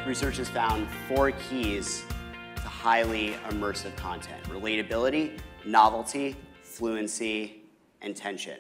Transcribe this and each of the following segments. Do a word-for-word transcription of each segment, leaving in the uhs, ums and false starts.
research has found four keys to highly immersive content: relatability, novelty, fluency, and tension.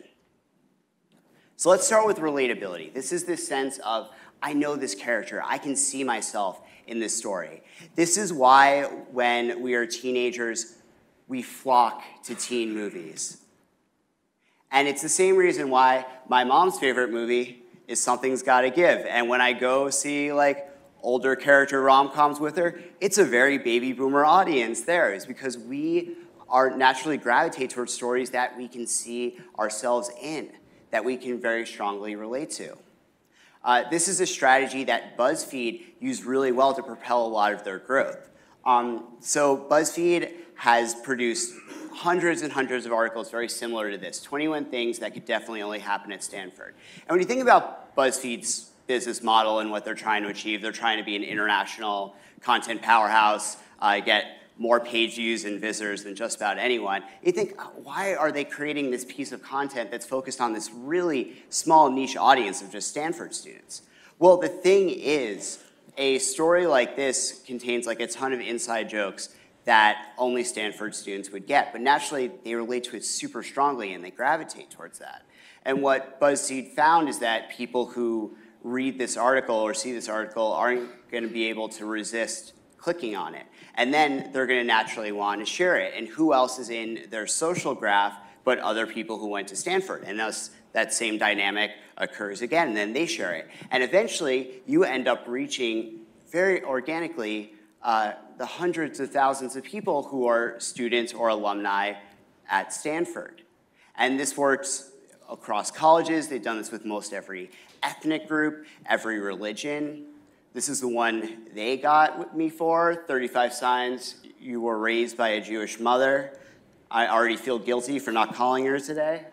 So let's start with relatability. This is this sense of, I know this character, I can see myself in this story. This is why when we are teenagers, we flock to teen movies. And it's the same reason why my mom's favorite movie is Something's Gotta Give. And when I go see like older character rom-coms with her, it's a very baby boomer audience there. It's because we are naturally gravitate towards stories that we can see ourselves in, that we can very strongly relate to. Uh, this is a strategy that BuzzFeed used really well to propel a lot of their growth. Um, so BuzzFeed has produced hundreds and hundreds of articles very similar to this, twenty-one things that could definitely only happen at Stanford. And when you think about BuzzFeed's business model and what they're trying to achieve, they're trying to be an international content powerhouse, uh, get more page views and visitors than just about anyone. You think, why are they creating this piece of content that's focused on this really small niche audience of just Stanford students? Well, the thing is, a story like this contains like a ton of inside jokes that only Stanford students would get, but naturally they relate to it super strongly and they gravitate towards that. And what BuzzFeed found is that people who read this article or see this article aren't going to be able to resist clicking on it. And then they're going to naturally want to share it. And who else is in their social graph but other people who went to Stanford? And thus, that same dynamic occurs again, and then they share it. And eventually, you end up reaching very organically uh, the hundreds of thousands of people who are students or alumni at Stanford. And this works across colleges. They've done this with most every ethnic group, every religion. This is the one they got me for, thirty-five signs you were raised by a Jewish mother. I already feel guilty for not calling her today.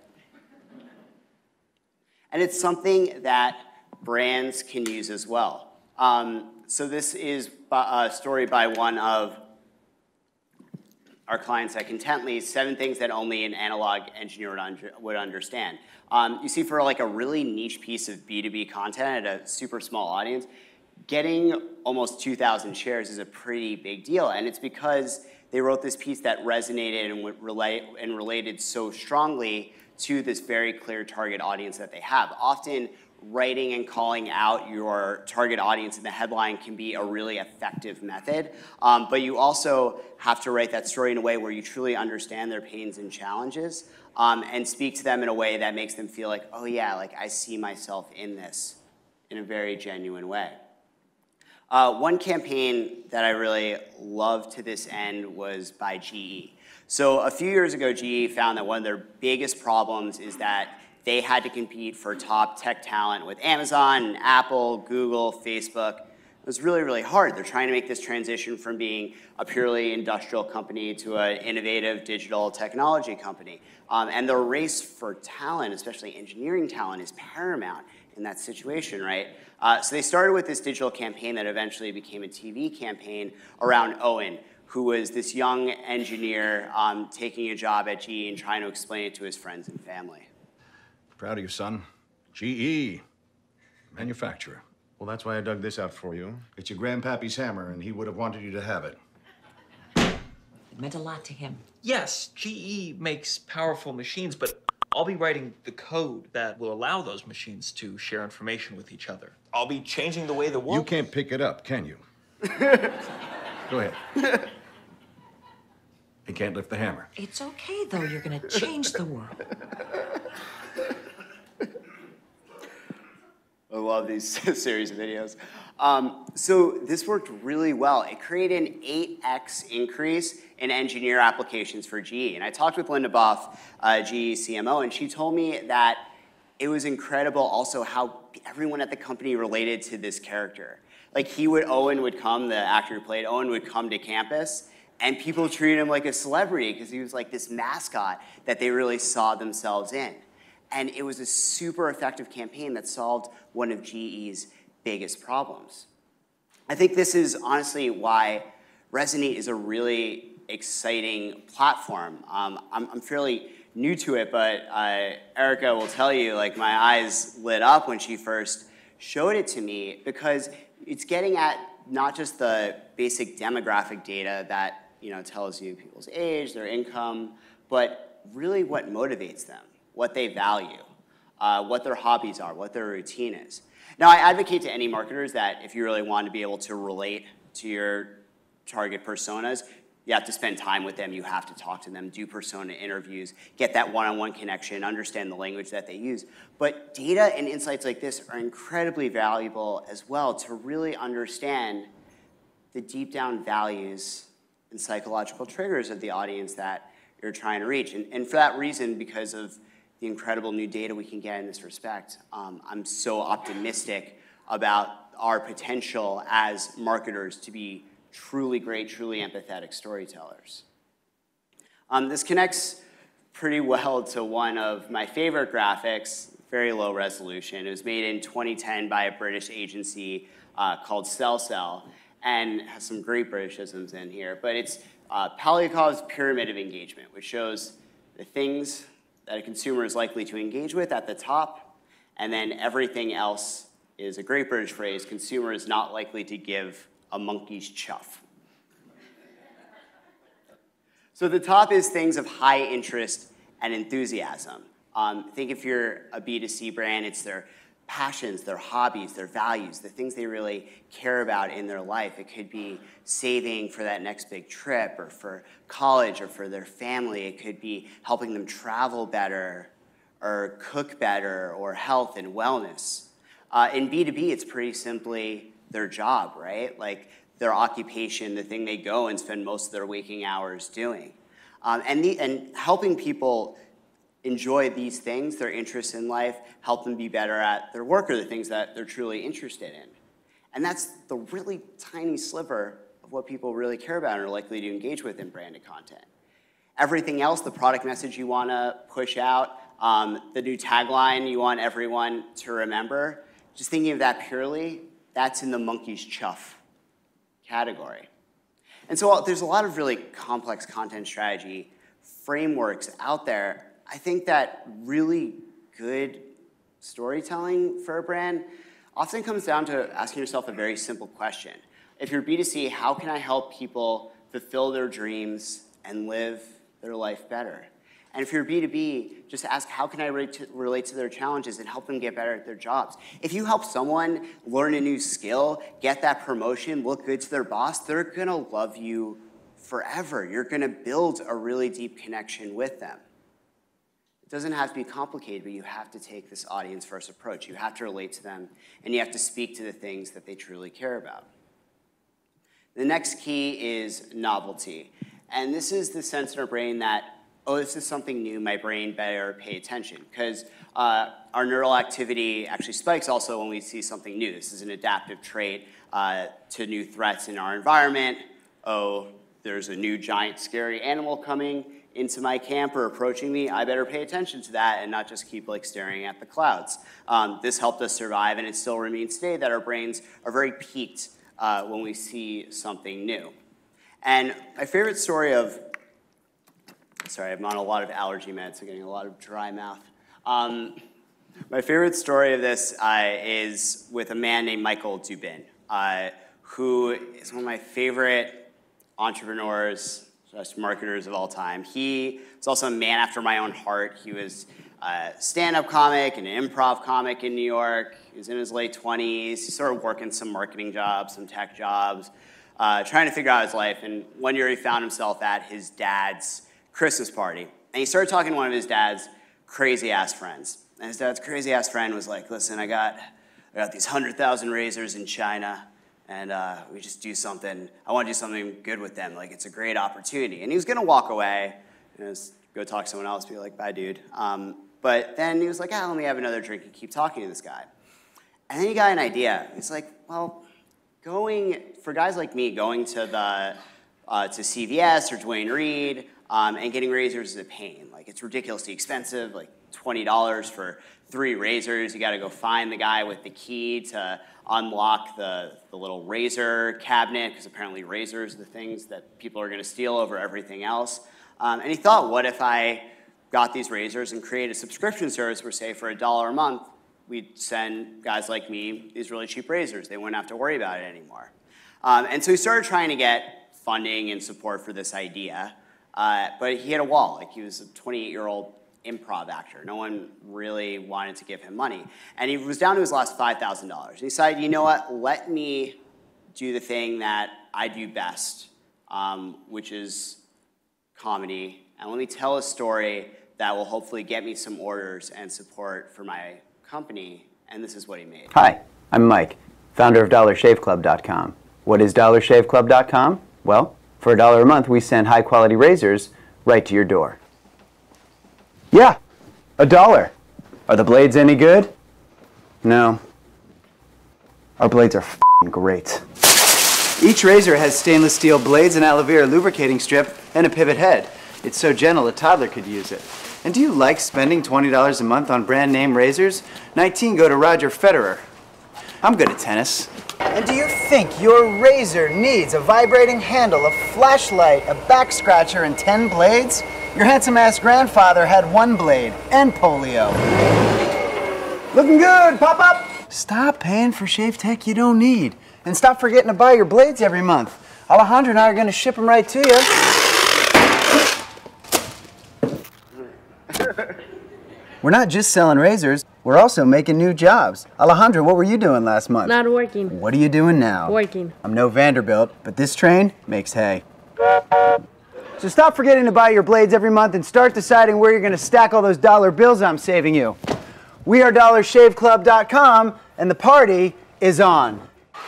And it's something that brands can use as well. Um, so this is a story by one of our clients at Contently, seven things that only an analog engineer would, under, would understand. Um, you see, for like a really niche piece of B two B content at a super small audience, getting almost two thousand shares is a pretty big deal, and it's because they wrote this piece that resonated and, relate, and related so strongly to this very clear target audience that they have. Often, writing and calling out your target audience in the headline can be a really effective method, um, but you also have to write that story in a way where you truly understand their pains and challenges, um, and speak to them in a way that makes them feel like, oh yeah, like I see myself in this in a very genuine way. Uh, one campaign that I really loved to this end was by G E. So a few years ago, G E found that one of their biggest problems is that they had to compete for top tech talent with Amazon, Apple, Google, Facebook. It was really, really hard. They're trying to make this transition from being a purely industrial company to an innovative digital technology company. Um, and the race for talent, especially engineering talent, is paramount in that situation, right? Uh, so they started with this digital campaign that eventually became a T V campaign around Owen, who was this young engineer um, taking a job at G E and trying to explain it to his friends and family. Proud of you, son. G E, manufacturer. Well, that's why I dug this out for you. It's your grandpappy's hammer, and he would have wanted you to have it. It meant a lot to him. Yes, G E makes powerful machines, but I'll be writing the code that will allow those machines to share information with each other. I'll be changing the way the world... You can't pick it up, can you? Go ahead. He can't lift the hammer. It's okay, though. You're going to change the world. I love these series of videos. Um, so this worked really well. It created an eight X increase in engineer applications for G E. And I talked with Linda Boff, uh, G E C M O, and she told me that it was incredible also how everyone at the company related to this character. Like he would, Owen would come, the actor who played Owen would come to campus, and people treated him like a celebrity because he was like this mascot that they really saw themselves in. And it was a super effective campaign that solved one of G E's biggest problems. I think this is honestly why Resonate is a really exciting platform. Um, I'm, I'm fairly new to it, but uh, Erica will tell you, like, my eyes lit up when she first showed it to me because it's getting at not just the basic demographic data that you know tells you people's age, their income, but really what motivates them, what they value, uh, what their hobbies are, what their routine is. Now, I advocate to any marketers that if you really want to be able to relate to your target personas, you have to spend time with them, you have to talk to them, do persona interviews, get that one-on-one connection, understand the language that they use. But data and insights like this are incredibly valuable as well to really understand the deep down values and psychological triggers of the audience that you're trying to reach. And, and for that reason, because of the incredible new data we can get in this respect, um, I'm so optimistic about our potential as marketers to be truly great, truly empathetic storytellers. Um, this connects pretty well to one of my favorite graphics, very low resolution. It was made in twenty ten by a British agency uh, called CellCell, and has some great Britishisms in here. But it's uh, Polyakov's Pyramid of Engagement, which shows the things that a consumer is likely to engage with at the top, and then everything else is a great British phrase: consumer is not likely to give a monkey's chuff. So the top is things of high interest and enthusiasm. Um, think if you're a B two C brand, it's their passions, their hobbies, their values, the things they really care about in their life. It could be saving for that next big trip, or for college, or for their family. It could be helping them travel better, or cook better, or health and wellness. Uh, in B two B, it's pretty simply their job, right? Like their occupation, the thing they go and spend most of their waking hours doing. Um, and, the, and helping people enjoy these things, their interests in life, help them be better at their work or the things that they're truly interested in. And that's the really tiny sliver of what people really care about and are likely to engage with in branded content. Everything else, the product message you want to push out, um, the new tagline you want everyone to remember, just thinking of that purely, that's in the monkey's chuff category. And so there's a lot of really complex content strategy frameworks out there. I think that really good storytelling for a brand often comes down to asking yourself a very simple question. If you're B two C, how can I help people fulfill their dreams and live their life better? And if you're B two B, just ask, how can I relate to, relate to their challenges and help them get better at their jobs? If you help someone learn a new skill, get that promotion, look good to their boss, they're gonna love you forever. You're gonna build a really deep connection with them. It doesn't have to be complicated, but you have to take this audience-first approach. You have to relate to them, and you have to speak to the things that they truly care about. The next key is novelty. And this is the sense in our brain that, oh, this is something new, my brain better pay attention. Because uh, our neural activity actually spikes also when we see something new. This is an adaptive trait uh, to new threats in our environment. Oh, there's a new giant scary animal coming into my camp or approaching me, I better pay attention to that and not just keep like staring at the clouds. Um, this helped us survive, and it still remains today that our brains are very peaked uh, when we see something new. And my favorite story of, sorry, I'm on a lot of allergy meds, so getting a lot of dry mouth. Um, my favorite story of this uh, is with a man named Michael Dubin, uh, who is one of my favorite entrepreneurs, just marketers of all time. He was also a man after my own heart. He was a stand-up comic and an improv comic in New York. He was in his late twenties. He started working some marketing jobs, some tech jobs, uh, trying to figure out his life. And one year he found himself at his dad's Christmas party. And he started talking to one of his dad's crazy-ass friends. And his dad's crazy-ass friend was like, listen, I got, I got these one hundred thousand razors in China, and uh, we just do something, I want to do something good with them. Like, it's a great opportunity. And he was going to walk away, and just go talk to someone else, be like, bye, dude. Um, but then he was like, ah, let me have another drink and keep talking to this guy. And then he got an idea. He's like, well, going, for guys like me, going to the, uh, to C V S or Duane Reade um, and getting razors is a pain. Like, it's ridiculously expensive, like twenty dollars for three razors. You got to go find the guy with the key to unlock the, the little razor cabinet, because apparently razors are the things that people are going to steal over everything else. Um, and he thought, what if I got these razors and created a subscription service where, say, for a dollar a month, we'd send guys like me these really cheap razors. They wouldn't have to worry about it anymore. Um, and so he started trying to get funding and support for this idea, uh, but he hit a wall. Like, he was a twenty-eight-year-old improv actor. No one really wanted to give him money. And he was down to his last five thousand dollars. And he decided, you know what, let me do the thing that I do best, um, which is comedy, and let me tell a story that will hopefully get me some orders and support for my company, and this is what he made. Hi, I'm Mike, founder of Dollar Shave Club dot com. What is Dollar Shave Club dot com? Well, for a dollar a month, we send high-quality razors right to your door. Yeah, a dollar. Are the blades any good? No. Our blades are f***ing great. Each razor has stainless steel blades, an aloe vera lubricating strip, and a pivot head. It's so gentle a toddler could use it. And do you like spending twenty dollars a month on brand name razors? nineteen go to Roger Federer. I'm good at tennis. And do you think your razor needs a vibrating handle, a flashlight, a back scratcher, and ten blades? Your handsome-ass grandfather had one blade and polio. Looking good, pop-up! Stop paying for shave tech you don't need. And stop forgetting to buy your blades every month. Alejandro and I are going to ship them right to you. We're not just selling razors, we're also making new jobs. Alejandro, what were you doing last month? Not working. What are you doing now? Working. I'm no Vanderbilt, but this train makes hay. So stop forgetting to buy your blades every month and start deciding where you're going to stack all those dollar bills I'm saving you. We are Dollar Shave Club dot com, and the party is on.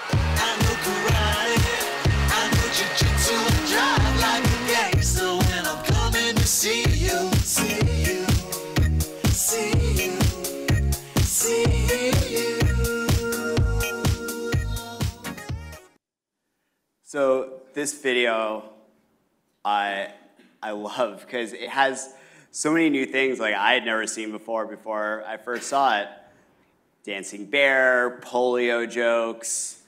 So this video, I I love because it has so many new things like I had never seen before before I first saw it. Dancing bear, polio jokes,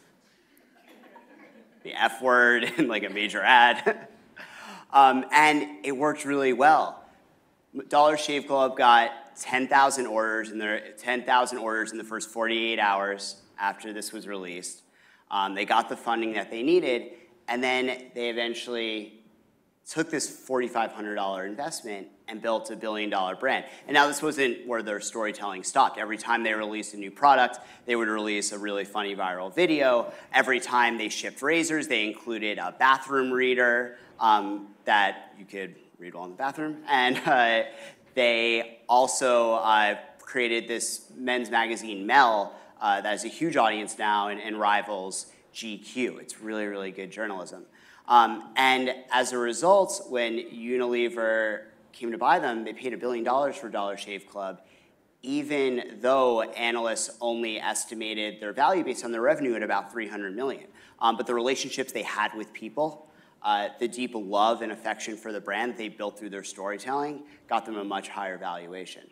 the F word in like a major ad, um, and it worked really well. Dollar Shave Club got ten thousand orders in their ten thousand orders in the first forty-eight hours after this was released. Um, they got the funding that they needed, and then they eventually took this forty-five hundred dollar investment and built a billion dollar brand. And now this wasn't where their storytelling stopped. Every time they released a new product, they would release a really funny viral video. Every time they shipped razors, they included a bathroom reader um, that you could read while in the bathroom. And uh, they also uh, created this men's magazine, Mel, Uh, that has a huge audience now and, and rivals G Q. It's really, really good journalism. Um, and as a result, when Unilever came to buy them, they paid a billion dollars for Dollar Shave Club, even though analysts only estimated their value based on their revenue at about three hundred million. Um, but the relationships they had with people, uh, the deep love and affection for the brand they built through their storytelling, got them a much higher valuation.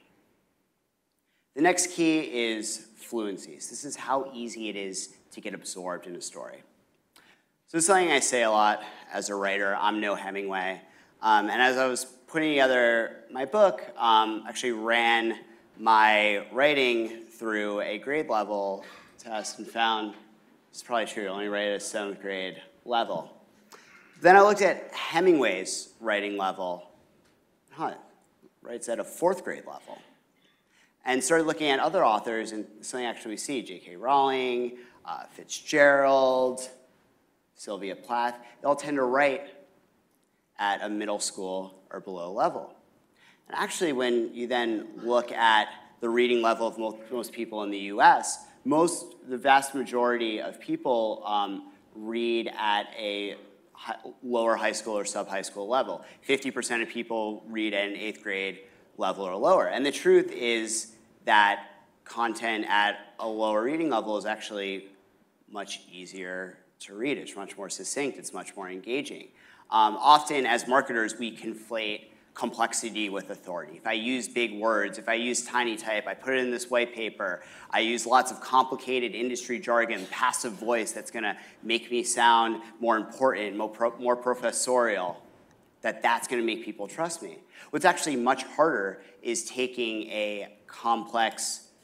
The next key is fluencies. This is how easy it is to get absorbed in a story. So this is something I say a lot as a writer. I'm no Hemingway. Um, and as I was putting together my book, um, actually ran my writing through a grade level test and found, it's probably true, I only write at a seventh grade level. Then I looked at Hemingway's writing level. Huh, writes at a fourth grade level. And started looking at other authors, and something actually we see, J K Rowling, uh, Fitzgerald, Sylvia Plath, they all tend to write at a middle school or below level. And actually, when you then look at the reading level of most, most people in the U S, most, the vast majority of people um, read at a high, lower high school or sub-high school level. fifty percent of people read at an eighth grade level or lower. And the truth is that content at a lower reading level is actually much easier to read. It's much more succinct. It's much more engaging. Um, often, as marketers, we conflate complexity with authority. If I use big words, if I use tiny type, I put it in this white paper, I use lots of complicated industry jargon, passive voice that's going to make me sound more important, more, pro more professorial, that that's going to make people trust me. What's actually much harder is taking a complex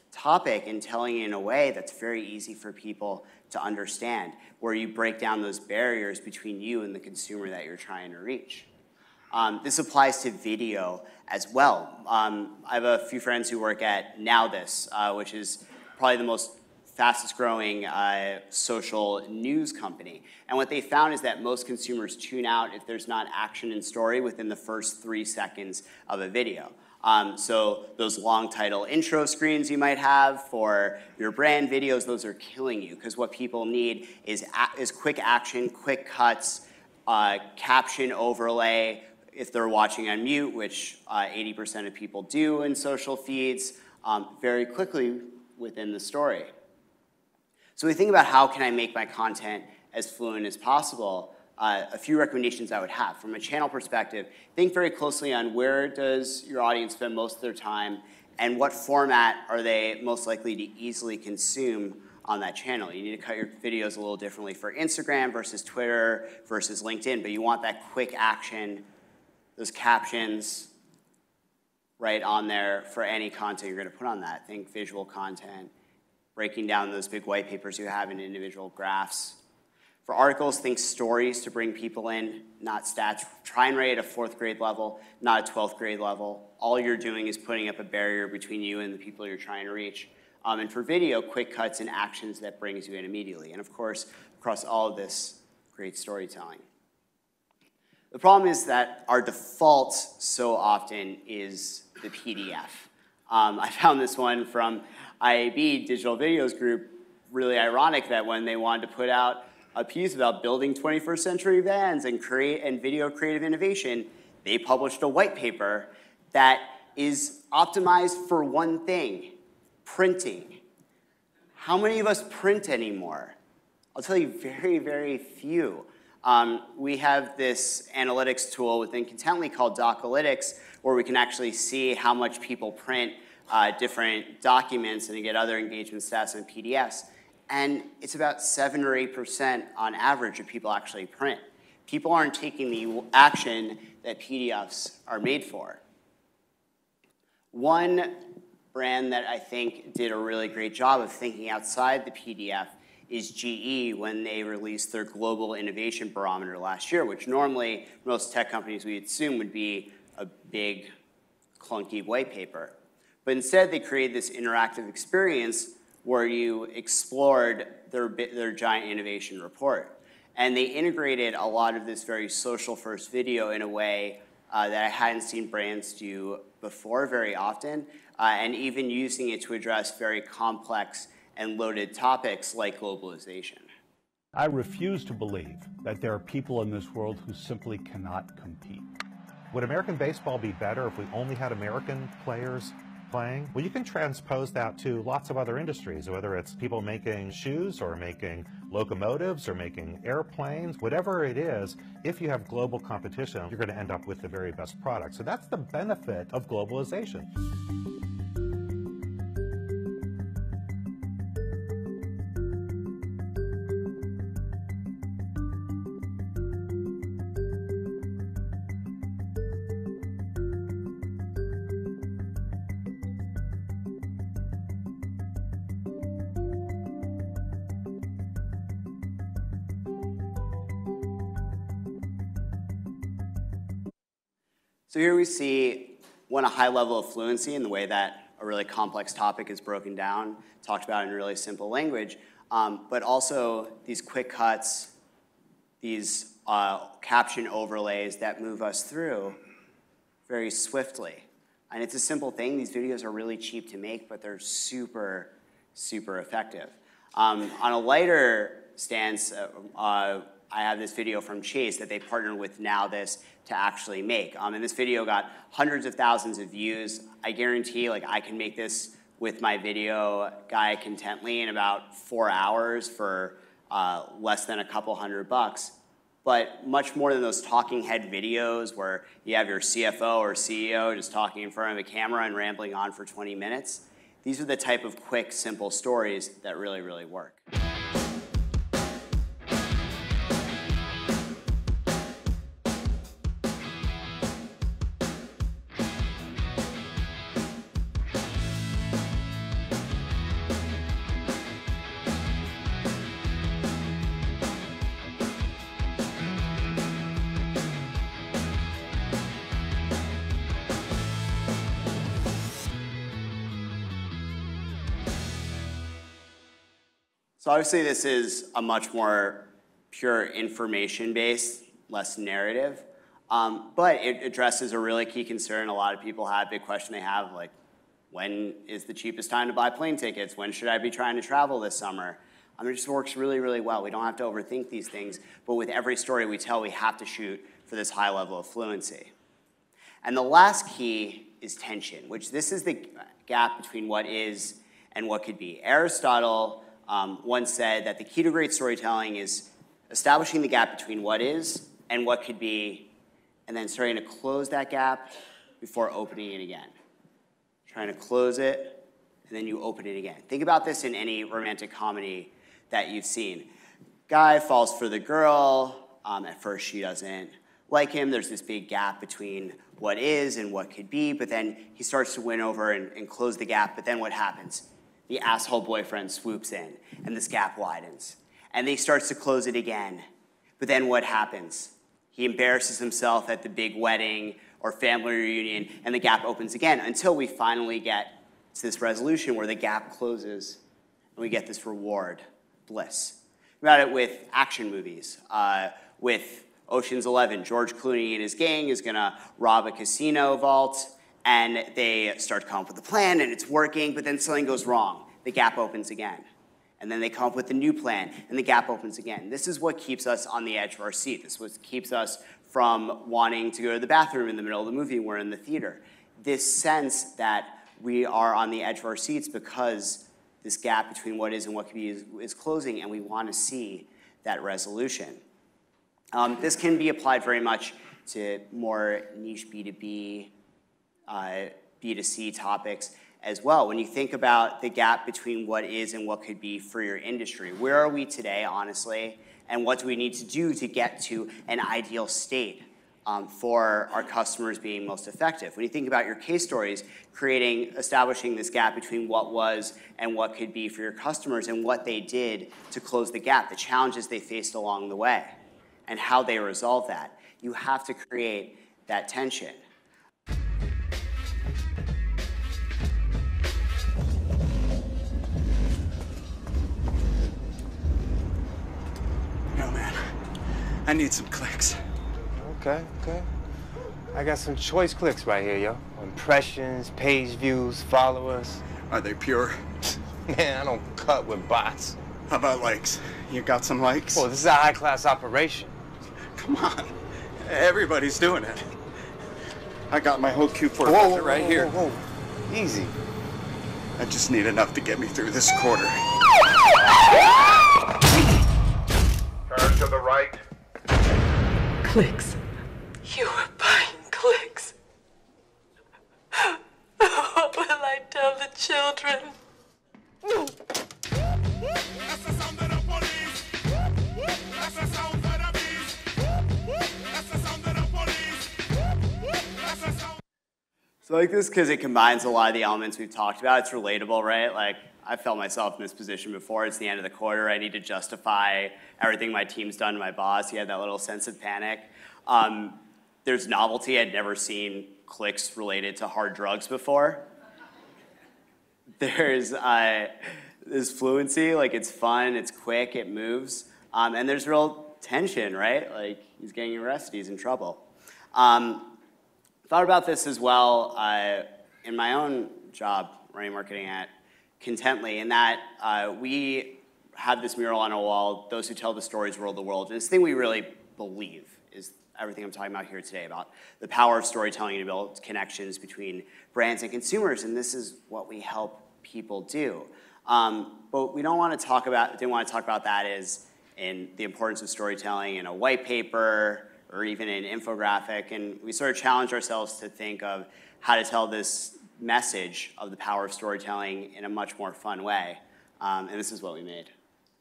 topic and telling it in a way that's very easy for people to understand, where you break down those barriers between you and the consumer that you're trying to reach. Um, this applies to video as well. Um, I have a few friends who work at NowThis, uh, which is probably the most fastest growing uh, social news company. And what they found is that most consumers tune out if there's not action and story within the first three seconds of a video. Um, so those long title intro screens you might have for your brand videos, those are killing you, because what people need is, is quick action, quick cuts, uh, caption overlay, if they're watching on mute, which uh, eighty percent of people do in social feeds, um, very quickly within the story. So we think about how can I make my content as fluent as possible. Uh, a few recommendations I would have. From a channel perspective, think very closely on where does your audience spend most of their time and what format are they most likely to easily consume on that channel. You need to cut your videos a little differently for Instagram versus Twitter versus LinkedIn, but you want that quick action, those captions right on there for any content you're gonna put on that. Think visual content, breaking down those big white papers you have in individual graphs. For articles, think stories to bring people in, not stats. Try and write at a fourth grade level, not a twelfth grade level. All you're doing is putting up a barrier between you and the people you're trying to reach. Um, and for video, quick cuts and actions that brings you in immediately. And of course, across all of this, great storytelling. The problem is that our default so often is the P D F. Um, I found this one from I A B, Digital Videos Group, really ironic that when they wanted to put out a piece about building twenty-first century vans and create and video creative innovation, they published a white paper that is optimized for one thing, printing. How many of us print anymore? I'll tell you, very, very few. Um, we have this analytics tool within Contently called Docalytics, where we can actually see how much people print uh, different documents and get other engagement stats and P D Fs. And it's about seven or eight percent on average of people actually print. People aren't taking the action that P D Fs are made for. One brand that I think did a really great job of thinking outside the P D F is G E when they released their Global Innovation Barometer last year, which normally most tech companies we assume would be a big, clunky white paper. But instead, they created this interactive experience where you explored their, their giant innovation report. And they integrated a lot of this very social-first video in a way uh, that I hadn't seen brands do before very often, uh, and even using it to address very complex and loaded topics like globalization. I refuse to believe that there are people in this world who simply cannot compete. Would American baseball be better if we only had American players playing? Well, you can transpose that to lots of other industries, whether it's people making shoes or making locomotives or making airplanes, whatever it is. If you have global competition, you're going to end up with the very best product. So that's the benefit of globalization. So here we see, one, a high level of fluency in the way that a really complex topic is broken down, talked about in really simple language, um, but also these quick cuts, these uh, caption overlays that move us through very swiftly. And it's a simple thing. These videos are really cheap to make, but they're super, super effective. Um, on a lighter stance, uh, uh, I have this video from Chase that they partnered with NowThis to actually make. Um, and this video got hundreds of thousands of views. I guarantee like I can make this with my video guy Contently in about four hours for uh, less than a couple hundred bucks. But much more than those talking head videos where you have your C F O or C E O just talking in front of a camera and rambling on for twenty minutes. These are the type of quick, simple stories that really, really work. So obviously this is a much more pure information-based, less narrative, um, but it addresses a really key concern a lot of people have, big question they have, like, when is the cheapest time to buy plane tickets? When should I be trying to travel this summer? I mean, it just works really, really well. We don't have to overthink these things, but with every story we tell, we have to shoot for this high level of fluency. And the last key is tension, which this is the gap between what is and what could be. Aristotle um, once said that the key to great storytelling is establishing the gap between what is and what could be, and then starting to close that gap before opening it again. Trying to close it, and then you open it again. Think about this in any romantic comedy that you've seen. Guy falls for the girl. Um, at first, she doesn't like him. There's this big gap between what is and what could be, but then he starts to win over and, and close the gap, but then what happens? The asshole boyfriend swoops in, and this gap widens. And then he starts to close it again, but then what happens? He embarrasses himself at the big wedding or family reunion, and the gap opens again until we finally get to this resolution where the gap closes, and we get this reward, bliss. Think about it with action movies. Uh, with Ocean's Eleven, George Clooney and his gang is gonna rob a casino vault, and they start to come up with a plan, and it's working, but then something goes wrong. The gap opens again. And then they come up with a new plan, and the gap opens again. This is what keeps us on the edge of our seat. This is what keeps us from wanting to go to the bathroom in the middle of the movie when we're in the theater. This sense that we are on the edge of our seats because this gap between what is and what could be is, is closing, and we want to see that resolution. Um, this can be applied very much to more niche B two B, uh, B two C topics as well. When you think about the gap between what is and what could be for your industry, where are we today, honestly, and what do we need to do to get to an ideal state um, for our customers being most effective? When you think about your case stories, creating, establishing this gap between what was and what could be for your customers and what they did to close the gap, the challenges they faced along the way, and how they resolve that. You have to create that tension. No, man. I need some clicks. Okay, okay. I got some choice clicks right here, yo. Impressions, page views, followers. Are they pure? Man, I don't cut with bots. How about likes? You got some likes? Well, this is a high-class operation. Come on. Everybody's doing it. I got my whole Q four whoa, budget whoa, right whoa, here. Whoa, whoa. Easy. I just need enough to get me through this quarter. Turn to the right. Clicks. You were buying clicks. What will I tell the children? That's the sound of the police. That's the sound of the beast. That's the sound of the police. That's the sound. So I like this because it combines a lot of the elements we've talked about. It's relatable, right? Like, I felt myself in this position before. It's the end of the quarter. I need to justify everything my team's done to my boss. He had that little sense of panic. Um, there's novelty. I'd never seen clicks related to hard drugs before. There's uh, this fluency, like it's fun, it's quick, it moves. Um, and there's real tension, right? Like, he's getting arrested, he's in trouble. Um, thought about this as well uh, in my own job, running marketing at Contently, in that uh, we have this mural on a wall, those who tell the stories rule the world. And this thing we really believe is everything I'm talking about here today, about the power of storytelling to build connections between brands and consumers, and this is what we help people do. Um, but we don't want to talk about, didn't want to talk about that as in the importance of storytelling in a white paper or even an infographic, and we sort of challenge ourselves to think of how to tell this message of the power of storytelling in a much more fun way. Um, and this is what we made.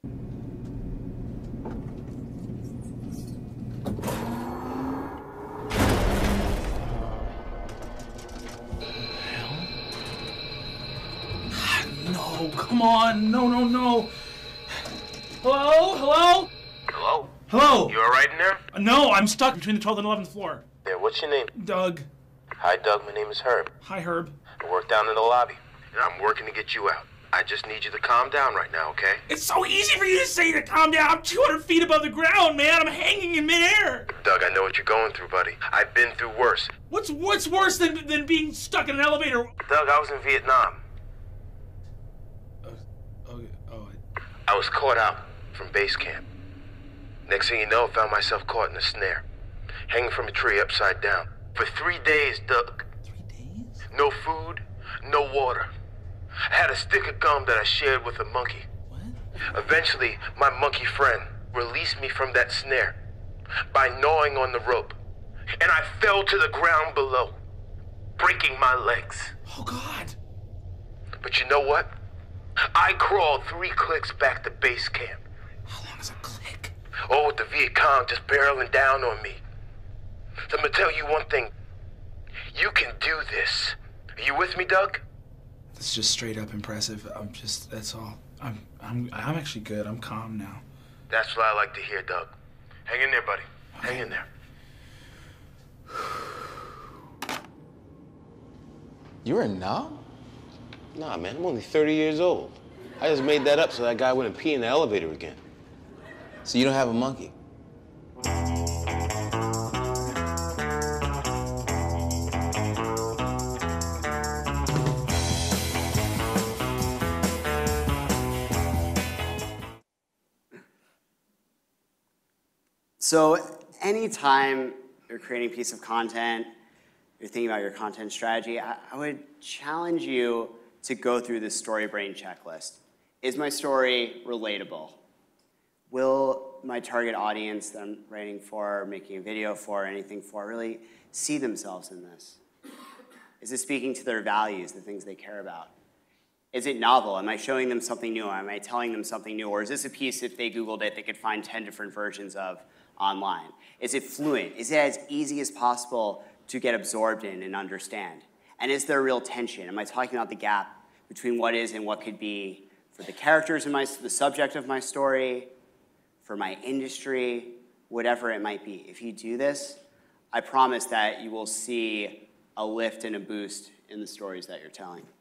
No, come on. No, no, no. Hello? Hello? Hello? Hello? You all right in there? No, I'm stuck between the twelfth and eleventh floor. Yeah, what's your name? Doug. Hi, Doug. My name is Herb. Hi, Herb. I work down in the lobby, and I'm working to get you out. I just need you to calm down right now, okay? It's so easy for you to say to calm down. I'm two hundred feet above the ground, man. I'm hanging in midair. Doug, I know what you're going through, buddy. I've been through worse. What's what's worse than than being stuck in an elevator? Doug, I was in Vietnam. Uh, oh, oh. I was caught out from base camp. Next thing you know, I found myself caught in a snare, hanging from a tree upside down. For three days, Doug. Three days? No food, no water. I had a stick of gum that I shared with a monkey. What? Eventually, my monkey friend released me from that snare by gnawing on the rope, and I fell to the ground below, breaking my legs. Oh, God. But you know what? I crawled three clicks back to base camp. How long is a click? Oh, with the Viet Cong just barreling down on me. So I'm gonna tell you one thing. You can do this. Are you with me, Doug? That's just straight up impressive. I'm just, that's all. I'm, I'm, I'm actually good. I'm calm now. That's what I like to hear, Doug. Hang in there, buddy. Hang in there. You're a knob? Nah, man, I'm only thirty years old. I just made that up so that guy wouldn't pee in the elevator again. So you don't have a monkey? So anytime you're creating a piece of content, you're thinking about your content strategy, I, I would challenge you to go through this story brain checklist. Is my story relatable? Will my target audience that I'm writing for, making a video for, anything for, really see themselves in this? Is it speaking to their values, the things they care about? Is it novel? Am I showing them something new? Am I telling them something new? Or is this a piece, if they Googled it, they could find ten different versions of online? Is it fluent? Is it as easy as possible to get absorbed in and understand? And is there real tension? Am I talking about the gap between what is and what could be for the characters in my, the subject of my story, for my industry, whatever it might be? If you do this, I promise that you will see a lift and a boost in the stories that you're telling.